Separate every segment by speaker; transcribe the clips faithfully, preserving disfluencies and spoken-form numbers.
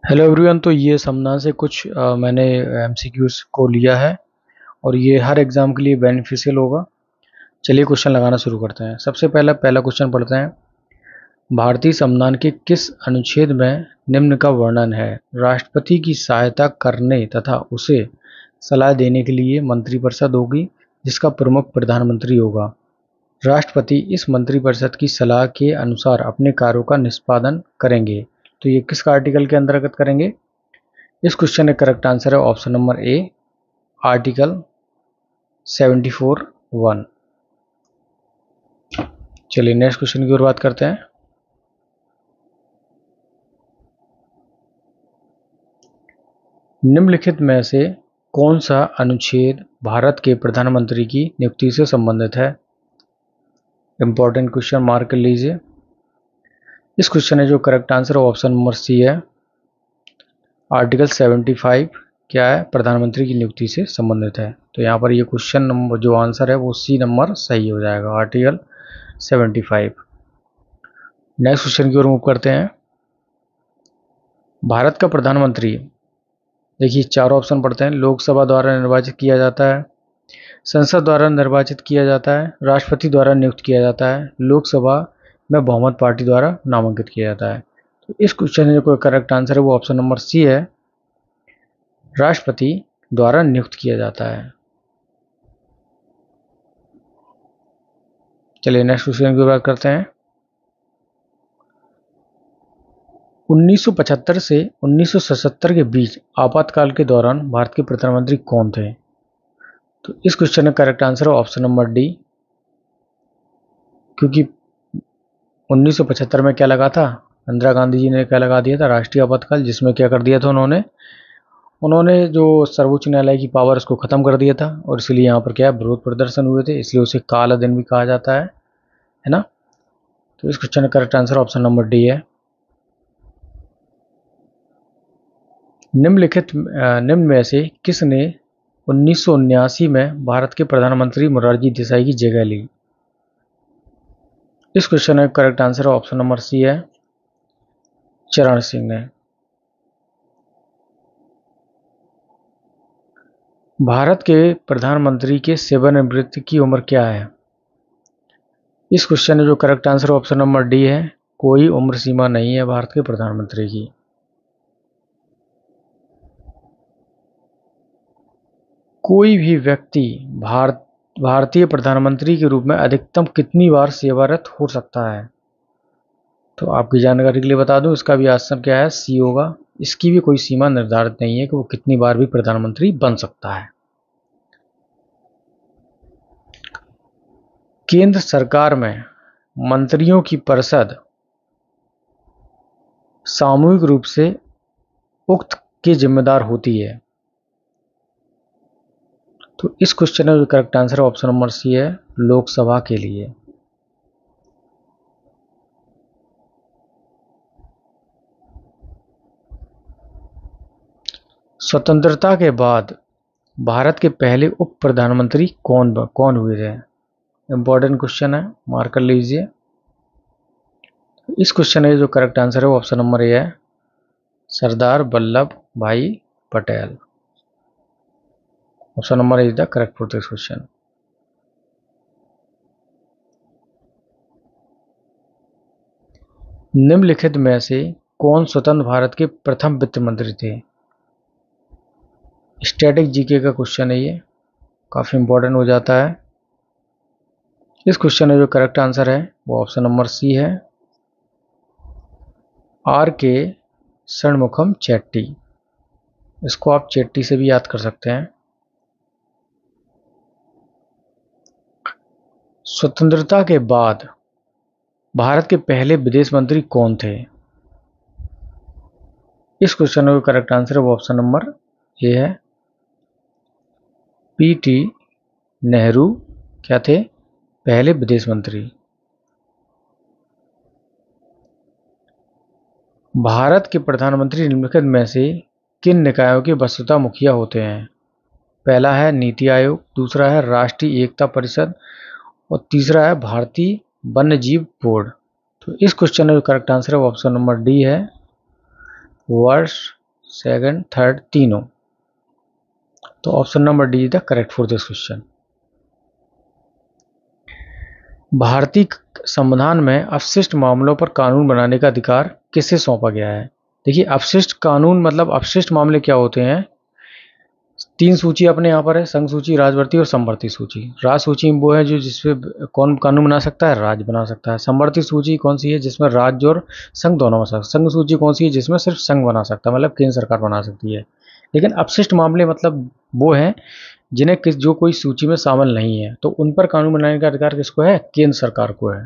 Speaker 1: Hello everyone. तो ये समना से कुछ अ, मैंने एमसीक्यूज को लिया है और ये हर एग्जाम के लिए बेनिफिशियल होगा। चलिए क्वेश्चन लगाना शुरू करते हैं। सबसे पहला पहला क्वेश्चन पढ़ते हैं। भारतीय संविधान के किस अनुच्छेद में निम्न का वर्णन है? राष्ट्रपति की सहायता करने तथा उसे सलाह देने के लिए मंत्रिपरिषद होगी जिसका प्रमुख प्रधानमंत्री होगा। राष्ट्रपति इस मंत्रिपरिषद की सलाह के अनुसार अपने कार्यों का निष्पादन करेंगे। तो ये किस आर्टिकल के अंतर्गत करेंगे? इस क्वेश्चन का करेक्ट आंसर है option number A, article seventy four one. चलिए नेक्स्ट क्वेश्चन की ओर बात करते हैं। निम्नलिखित में से कौन सा अनुच्छेद भारत के प्रधानमंत्री की नियुक्ति से संबंधित है? इंपॉर्टेंट क्वेश्चन, मार्क कर लीजिए। इस क्वेश्चन है जो correct answer option number C है, आर्टिकल सेवेंटी फाइव क्या है? प्रधानमंत्री की नियुक्ति से संबंधित है। तो यहाँ पर ये क्वेश्चन नंबर जो आंसर है वो सी नंबर सही हो जाएगा, article seventy five. Next question की ओर मूव करते हैं। भारत का प्रधानमंत्री, देखिए चार ऑप्शन पढ़ते हैं। लोकसभा द्वारा निर्वाचित किया जाता है, संसद द्वारा निर्वाचित किया जाता है, राष्ट्रपति द्वारा नियुक्त किया जाता है, लोकसभा में बहुमत पार्टी द्वारा नामांकित किया जाता है। तो इस क्वेश्चन का करेक्ट आंसर है वो ऑप्शन नंबर सी है, राष्ट्रपति द्वारा नियुक्त किया जाता है। चलिए नेक्स्ट क्वेश्चन की बात करते हैं। उन्नीस सौ पचहत्तर से उन्नीस सौ सतहत्तर के बीच आपातकाल के दौरान भारत के प्रधानमंत्री कौन थे? तो इस क्वेश्चन का करेक्ट आंसर है ऑप्शन नंबर डी, क्योंकि उन्नीस सौ पचहत्तर में क्या लगा था? इंदिरा गांधी जी ने क्या लगा दिया था? राष्ट्रीय आपातकाल, जिसमें क्या कर दिया था उन्होंने उन्होंने जो सर्वोच्च न्यायालय की पावर उसको खत्म कर दिया था और इसलिए यहाँ पर क्या है, विरोध प्रदर्शन हुए थे, इसलिए उसे काला दिन भी कहा जाता है है ना। तो इस क्वेश्चन का correct answer option number D है। निम्नलिखित निम्न में से किसने उन्नीस सौ उन्यासी में भारत के प्रधानमंत्री मोरारजी देसाई की जगह ली? इस क्वेश्चन का correct answer option number C है, चरण सिंह ने। भारत के प्रधानमंत्री के सेवानिवृत्ति की उम्र क्या है? इस क्वेश्चन का जो correct answer option number D है, कोई उम्र सीमा नहीं है भारत के प्रधानमंत्री की। कोई भी व्यक्ति भारत भारतीय प्रधानमंत्री के रूप में अधिकतम कितनी बार सेवारत हो सकता है? तो आपकी जानकारी के लिए बता दूं, इसका भी आंसर क्या है, सी होगा। इसकी भी कोई सीमा निर्धारित नहीं है कि वो कितनी बार भी प्रधानमंत्री बन सकता है। केंद्र सरकार में मंत्रियों की परिषद सामूहिक रूप से उक्त की जिम्मेदार होती है। तो इस क्वेश्चन का correct answer option number C है, लोकसभा के लिए। स्वतंत्रता के बाद भारत के पहले उप प्रधानमंत्री कौन कौन हुए थे? इंपॉर्टेंट क्वेश्चन है, मार्क कर लीजिए। इस क्वेश्चन का जो करेक्ट आंसर है वो ऑप्शन नंबर ए है, Sardar Vallabh Bhai Patel. Option number A is the correct for this question. निम्नलिखित में से कौन स्वतंत्र भारत के प्रथम वित्त मंत्री थे? स्टैटिक जीके का क्वेश्चन है, ये काफी इंपॉर्टेंट हो जाता है। इस क्वेश्चन का जो करेक्ट आंसर है वो ऑप्शन नंबर सी है, आर के षणमुखम चेट्टी। इसको आप चेट्टी से भी याद कर सकते हैं। स्वतंत्रता के बाद भारत के पहले विदेश मंत्री कौन थे? इस क्वेश्चन का करेक्ट आंसर है वो ऑप्शन नंबर ए है, पी टी नेहरू क्या थे? पहले विदेश मंत्री। भारत के प्रधानमंत्री निम्नलिखित में से किन निकायों के वस्तुतः मुखिया होते हैं? पहला है नीति आयोग, दूसरा है राष्ट्रीय एकता परिषद और तीसरा है भारतीय वन्यजीव बोर्ड। तो इस क्वेश्चन का करेक्ट आंसर है ऑप्शन नंबर डी है, फर्स्ट, सेकंड, थर्ड, तीनों। तो option number D is the correct for this question. भारतीय संविधान में अपशिष्ट मामलों पर कानून बनाने का अधिकार किसे सौंपा गया है? देखिए, अपशिष्ट कानून मतलब अपशिष्ट मामले क्या होते हैं? तीन सूची अपने यहाँ पर है, संघ सूची, राजवर्ती और समवर्ती सूची। राज सूची वो है जो जिसपे कौन कानून बना सकता है? राज्य बना सकता है। समवर्ती सूची कौन सी है? जिसमें राज्य और संघ दोनों बना सकते हैं। संघ सूची कौन सी है? जिसमें सिर्फ संघ बना सकता है, मतलब केंद्र सरकार बना सकती है। लेकिन अपशिष्ट मामले मतलब वो हैं जिन्हें किस जो कोई सूची में शामिल नहीं है, तो उन पर कानून बनाने का अधिकार किसको है? केंद्र सरकार को है।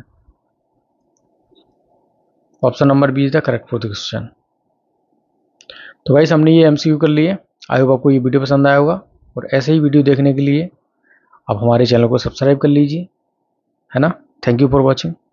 Speaker 1: Option number B is the correct for the question. तो गाइस, हमने ये एमसीक्यू कर लिए। आई होप आपको ये वीडियो पसंद आया होगा, और ऐसे ही वीडियो देखने के लिए आप हमारे चैनल को सब्सक्राइब कर लीजिए, है ना। Thank you for watching.